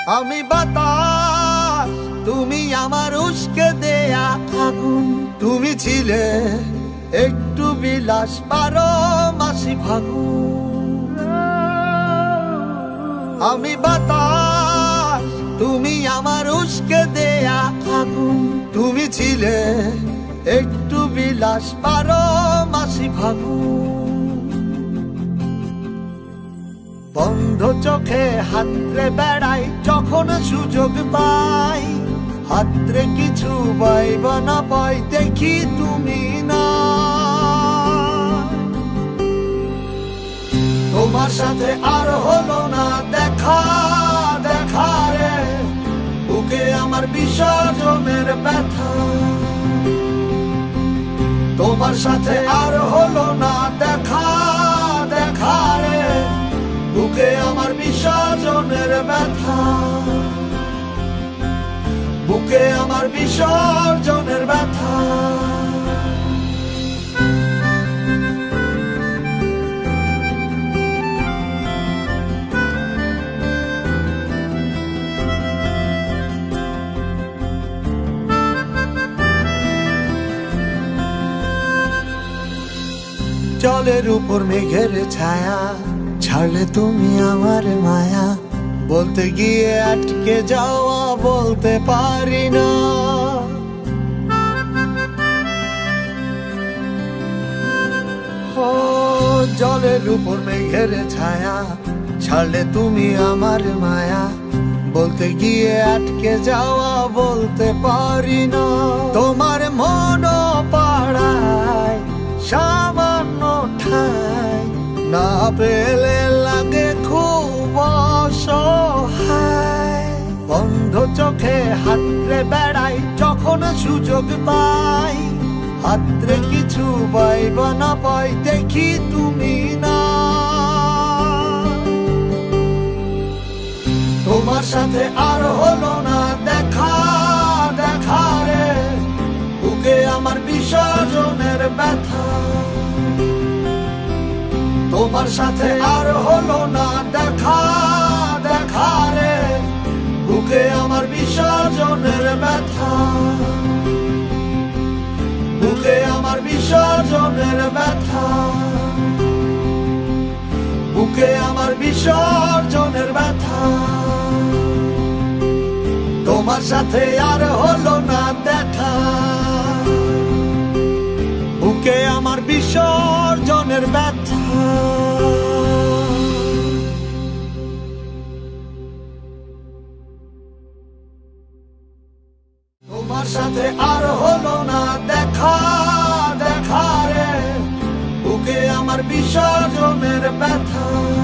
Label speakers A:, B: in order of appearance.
A: আমি বাতাস, তুমি আমার উস্কে দেয়া আগুন। তুমি ছিলে একটু বিলাস, 12 মাসি ফাগুন। আমি বাতাস, তুমি আমার উস্কে দেয়া আগুন। তুমি ছিলে একটু বিলাস, 12 মাসি ফাগুন। বন্ধ চোখে হাতরে বেড়াই যখন সুযোগ পাই, হাতরে কিছু পাইব না পাই দেখি তুমি না। তোমার সাথে আর হলো না দেখা, দেখা রে বুকে আমার বিসর্জনের ব্যথা। তোমার সাথে আর হলো না দেখা, দেখা রে বুকে আমার বিসর্জনের ব্যথা। বুকে আমার বিসর্জনের ব্যথা। জলের উপর মেঘের ছায়া, ছাড়লে তুমি আমার মায়া। বলতে গিয়ে আটকে যাওয়া বলতে পারি না। ও জলের উপর মেঘের ছায়া, ছাড়লে তুমি আমার মায়া। বলতে গিয়ে আটকে যাওয়া বলতে পারি না। তোমার মন পাড়ায় সামান্য ঠাই না পেলে লাগে খুব অসহায়। বন্ধ চোখে হাতরে বেড়াই যখন সুযোগ পাই, হাতরে কিছু পাইব না পাই দেখি তুমি না। তোমার সাথে আর হলো না দেখা, দেখা রে বুকে আমার বিসর্জনের ব্যথা। তোমার সাথে আর হলো না দেখা, দেখা রে বুকে আমার বিসর্জনের ব্যথা। বুকে আমার বিসর্জনের ব্যথা। বুকে আমার বিসর্জনের ব্যথা। তোমার সাথে আর হলো না দেখা, বুকে আমার বিসর্জনের ব্যথা। তোমার সাথে আর হলো না দেখা, দেখা রে বুকে আমার বিসর্জনের ব্যথা।